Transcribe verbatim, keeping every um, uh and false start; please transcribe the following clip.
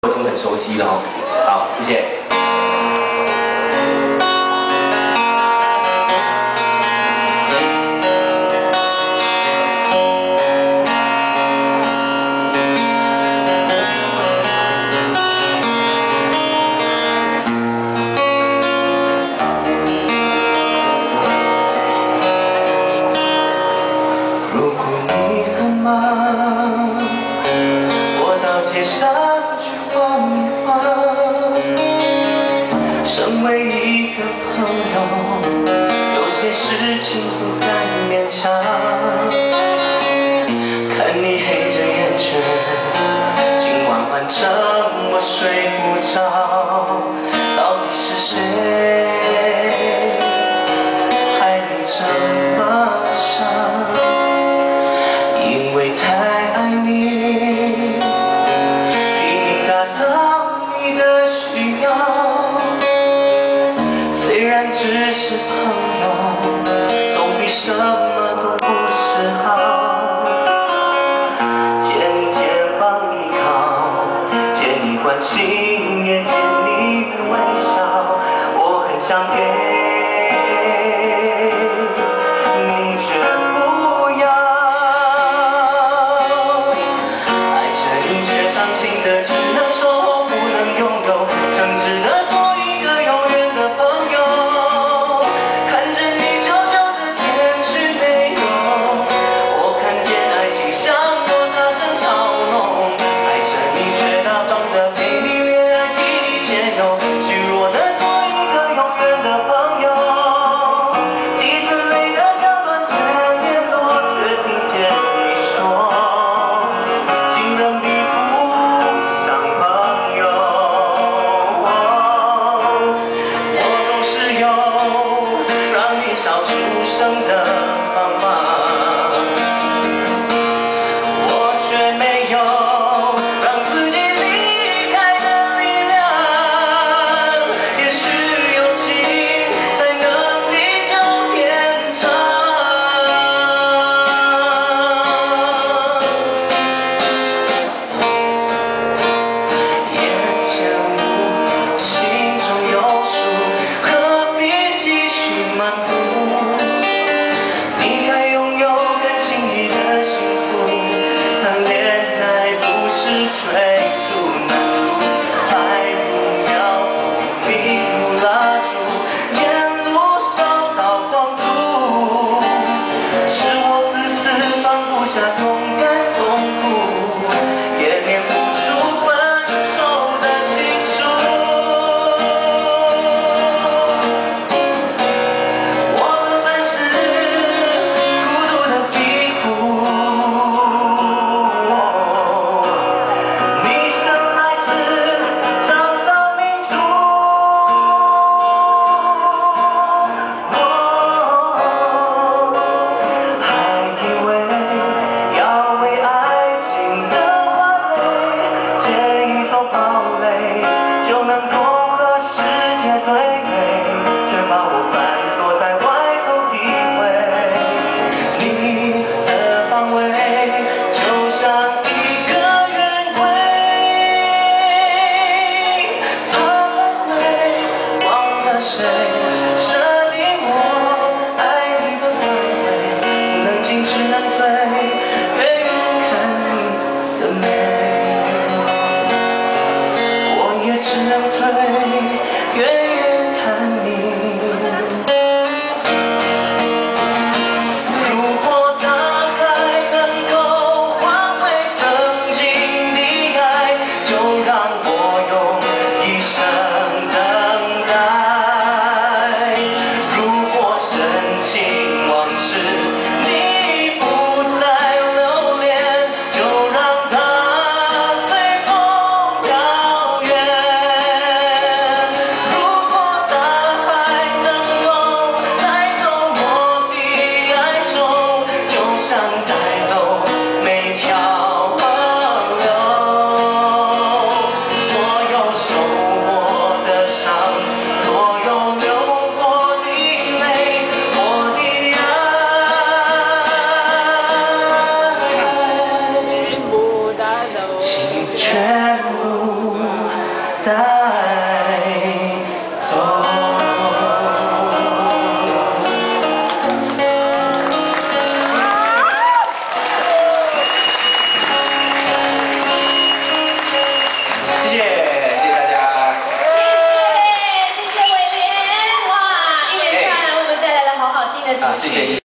已经很熟悉了哦。好，谢谢。 上去晃一晃，身为一个朋友，有些事情不该勉强。看你黑着眼圈，今晚换成我睡不着，到底是谁害你这么伤？因为太爱你。 虽然只是朋友，总比什么都不是好。渐渐放依靠，借你关心，也借你微笑。我很想给你，却不要。爱着你，却伤心的只能说不能拥有，诚挚的做。 如果深情往事你不再。 的支持。 啊，谢谢。